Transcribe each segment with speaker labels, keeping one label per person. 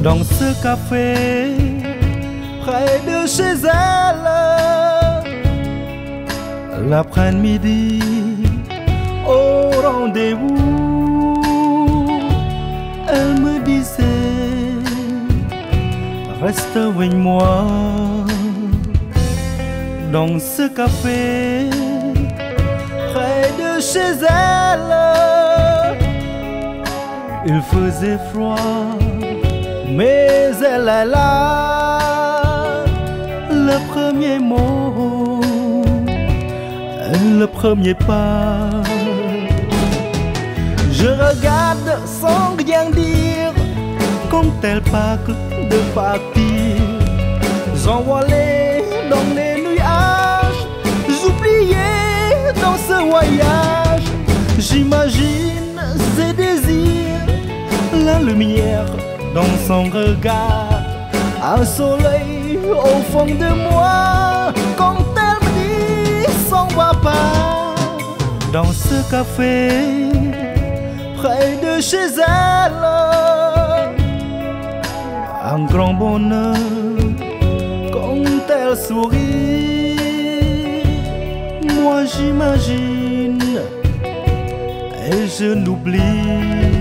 Speaker 1: Dans ce café, près de chez elle, l'après-midi, au rendez-vous, elle me disait, reste avec moi. Dans ce café, près de chez elle, il faisait froid, mais elle est là. Le premier mot, le premier pas. Je regarde sans rien dire, quand elle parle de partir. J'envolais dans les nuages, j'oubliais dans ce voyage. J'imagine ses désirs, la lumière dans son regard, un soleil au fond de moi. Quand elle me dit s'en va pas. Dans ce café, près de chez elle, un grand bonheur quand elle sourit. Moi j'imagine et je n'oublie.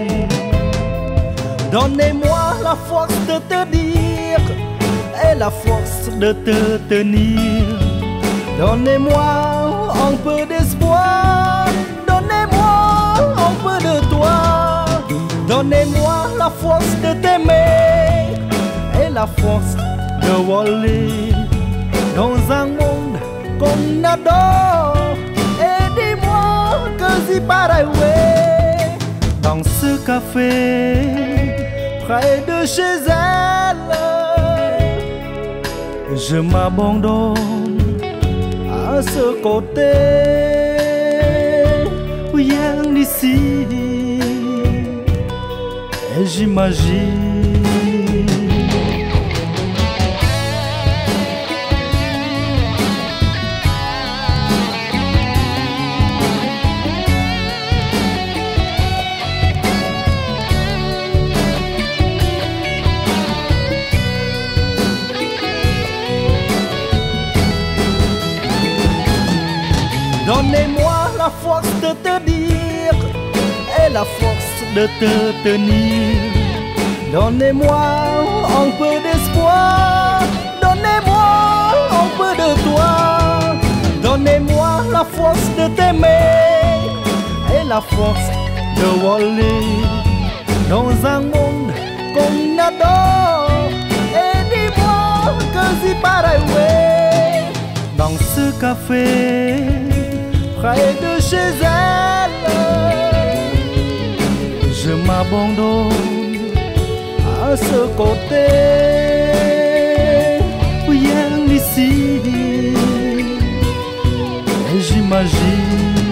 Speaker 1: Donnez-moi la force de te dire et la force de te tenir. Donnez-moi un peu d'espoir, donnez-moi un peu de toi. Donnez-moi la force de t'aimer et la force de voler dans un monde qu'on adore. Et dis-moi que si pareil, dans ce café, près de chez elle, je m'abandonne à ce côté. Rien d'ici, et j'imagine. Donnez-moi la force de te dire et la force de te tenir. Donnez-moi un peu d'espoir, donnez-moi un peu de toi. Donnez-moi la force de t'aimer et la force de voler dans un monde qu'on adore. Et dis-moi que si pareil, dans ce café, près de chez elle, je m'abandonne à ce côté. Rien d'ici, et j'imagine.